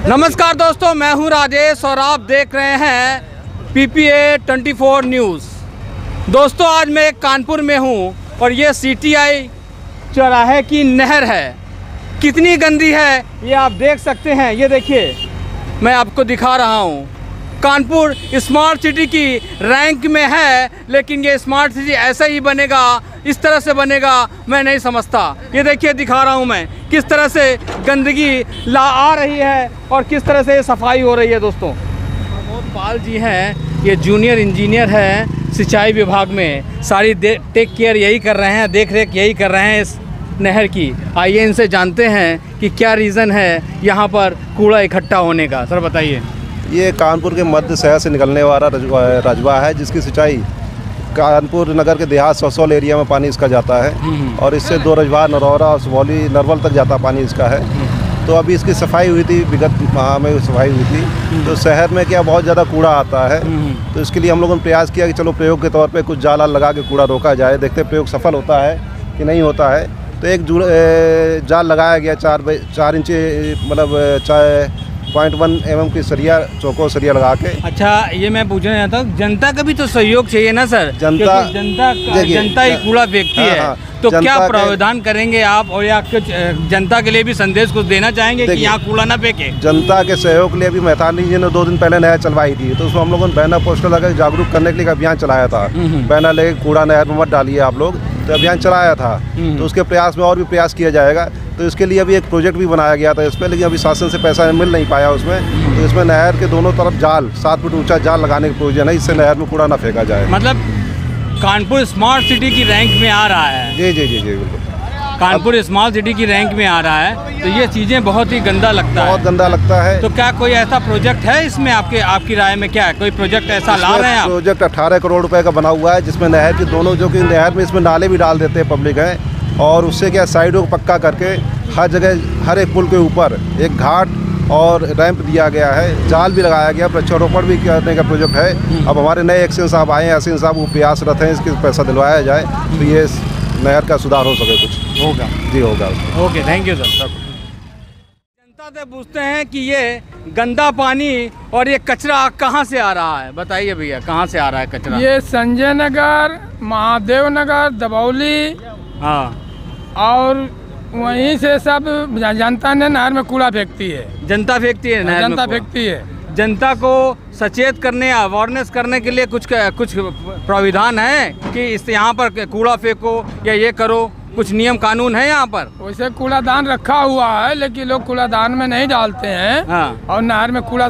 नमस्कार दोस्तों, मैं हूं राजेश और आप देख रहे हैं PPA 24 न्यूज़। दोस्तों, आज मैं कानपुर में हूं और ये CTI चौराहे की नहर है। कितनी गंदी है ये आप देख सकते हैं। ये देखिए, मैं आपको दिखा रहा हूं। कानपुर स्मार्ट सिटी की रैंक में है, लेकिन ये स्मार्ट सिटी ऐसा ही बनेगा, इस तरह से बनेगा मैं नहीं समझता। ये देखिए, दिखा रहा हूँ मैं किस तरह से गंदगी आ रही है और किस तरह से सफाई हो रही है। दोस्तों, प्रमोद पाल जी हैं, ये जूनियर इंजीनियर हैं सिंचाई विभाग में। सारी टेक केयर यही कर रहे हैं, देख रेख यही कर रहे हैं इस नहर की। आइए इनसे जानते हैं कि क्या रीज़न है यहाँ पर कूड़ा इकट्ठा होने का। सर बताइए। ये कानपुर के मध्य शहर से निकलने वाला रजवा है, जिसकी सिंचाई कानपुर नगर के देहात सौसौल एरिया में पानी इसका जाता है और इससे दो रजवा नरौरा और सुबौली नरवल तक जाता पानी इसका है। तो अभी इसकी सफाई हुई थी, विगत माह में सफाई हुई थी। तो शहर में क्या बहुत ज़्यादा कूड़ा आता है, तो इसके लिए हम लोगों ने प्रयास किया कि चलो प्रयोग के तौर पे कुछ जाल लगा के कूड़ा रोका जाए। देखते प्रयोग सफल होता है कि नहीं होता है। तो एक जाल लगाया गया 4 इंच मतलब 0.1 mm की सरिया, चौको सरिया लगा के। अच्छा, ये मैं पूछना चाहता हूँ, जनता का भी तो सहयोग चाहिए ना सर। जनता ही कूड़ा फेंकती है। तो क्या प्रावधान करेंगे आप, और या कुछ जनता के लिए भी संदेश कुछ देना चाहेंगे कि यहाँ कूड़ा ना फेंके? जनता के सहयोग के लिए भी मैथानी जी ने 2 दिन पहले नहर चलवाई थी, तो उसमें हम लोगों ने बैनर पोस्टर लगा जागरूक करने के लिए अभियान चलाया था। बैनर लेके कूड़ा नहर में मत डालिए आप लोग, तो अभियान चलाया था। तो उसके प्रयास में और भी प्रयास किया जाएगा। तो इसके लिए अभी एक प्रोजेक्ट भी बनाया गया था इस पर, लेकिन अभी शासन से पैसा मिल नहीं पाया उसमें। तो इसमें नहर के दोनों तरफ जाल 7 फुट ऊंचा जाल लगाने की प्रोविजन है, इससे नहर में कूड़ा ना फेंका जाए। मतलब कानपुर स्मार्ट सिटी की रैंक में आ रहा है। जी जी जी जी बिल्कुल, कानपुर स्मार्ट सिटी की रैंक में आ रहा है। तो ये चीज़ें बहुत ही गंदा लगता है, बहुत गंदा लगता है। तो क्या कोई ऐसा प्रोजेक्ट है इसमें? आपकी राय में क्या है, कोई प्रोजेक्ट ऐसा ला रहे हैं आप? प्रोजेक्ट 18 करोड़ रुपए का बना हुआ है, जिसमें नहर की दोनों, जो कि नहर में इसमें नाले भी डाल देते हैं पब्लिक है, और उससे क्या साइडों को पक्का करके हर जगह, हर एक पुल के ऊपर एक घाट और रैंप दिया गया है, जाल भी लगाया गया, वृक्षारोपण भी करने का प्रोजेक्ट है। अब हमारे नए एक्शन साहब आए हैं, एक्शन साहब वो प्रयासरत हैं इसके पैसा दिलवाया जाए, तो ये नहर का सुधार हो सके। कुछ होगा जी, होगा। Okay, thank you sir. जनता से पूछते हैं कि ये गंदा पानी और ये कचरा कहाँ से आ रहा है। बताइए भैया, कहाँ से आ रहा है कचरा? ये संजय नगर, महादेव नगर, दबौली, हाँ, और वहीं से सब जनता ने नहर में कूड़ा फेंकती है। जनता फेंकती है नहर में जनता कूड़ा? फेंकती है। जनता को सचेत करने, अवेयरनेस करने के लिए कुछ प्राविधान है कि इस यहाँ पर कूड़ा फेंको या ये करो? कुछ नियम कानून है यहाँ पर? वैसे कूड़ादान रखा हुआ है, लेकिन लोग कूड़ादान में नहीं डालते हैं। हाँ। और नहर में कूड़ा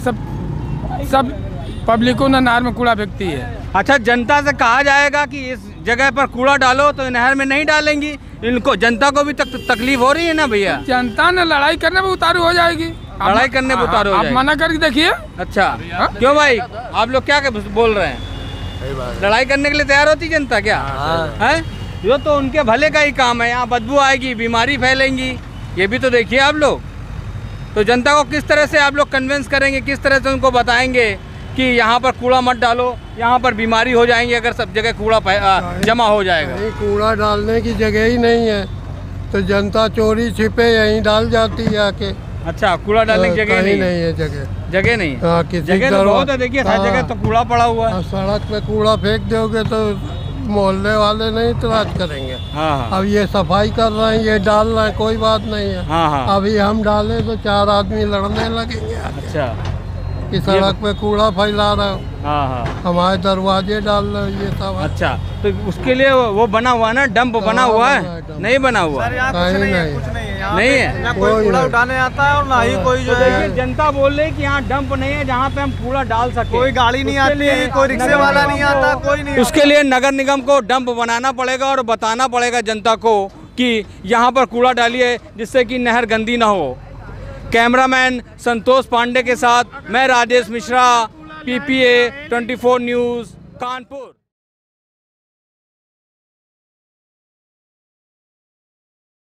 सब पब्लिकों ने नहर में कूड़ा फेंकती है। अच्छा, जनता से कहा जाएगा कि इस जगह पर कूड़ा डालो, तो नहर में नहीं डालेंगी। इनको, जनता को भी तकलीफ हो रही है ना भैया। जनता ने लड़ाई करने में उतारू हो जाएगी। लड़ाई करने में उतारू हो आप जाएगी। मना करके देखिए। अच्छा, क्यों भाई, आप लोग क्या बोल रहे हैं? लड़ाई करने के लिए तैयार होती जनता क्या है? ये तो उनके भले का ही काम है। यहाँ बदबू आएगी, बीमारी फैलेंगी, ये भी तो देखिए आप लोग। तो जनता को किस तरह से आप लोग कन्विंस करेंगे, किस तरह से उनको बताएंगे कि यहाँ पर कूड़ा मत डालो, यहाँ पर बीमारी हो जाएंगी अगर सब जगह कूड़ा जमा हो जाएगा? नहीं, कूड़ा डालने की जगह ही नहीं है, तो जनता चोरी छिपे यहीं डाल जाती है आके। अच्छा, कूड़ा डालने की जगह नहीं है, जगह नहीं। हाँ, किसी जगह तो बहुत है, देखिए हर जगह तो कूड़ा पड़ा हुआ है। सड़क पे कूड़ा फेंक दोगे तो मोहल्ले वाले नहीं इतराज करेंगे। हाँ। अब ये सफाई कर रहे हैं, ये डाल रहे हैं, कोई बात नहीं है। हाँ। अभी हम डालें तो 4 आदमी लड़ने लगेंगे अच्छा, कि सड़क पे कूड़ा फैला रहे हो, हाँ, हमारे दरवाजे डाल रहे हो, ये सब। अच्छा, तो उसके लिए वो बना हुआ है ना, डंप बना हुआ है? नहीं बना हुआ? नहीं है ना कोई कूड़ा उठाने आता है और ना ही कोई जो है। जनता बोल रही है कि यहाँ डंप नहीं है जहाँ पे हम कूड़ा डाल सके। कोई गाड़ी नहीं आती, कोई रिक्शे वाला नहीं आता, कोई नहीं। उसके लिए नगर निगम को डंप बनाना पड़ेगा और बताना पड़ेगा जनता को कि यहाँ पर कूड़ा डालिए, जिससे कि नहर गंदी ना हो। कैमरामैन संतोष पांडे के साथ मैं राजेश मिश्रा, PPA 24 न्यूज़, कानपुर।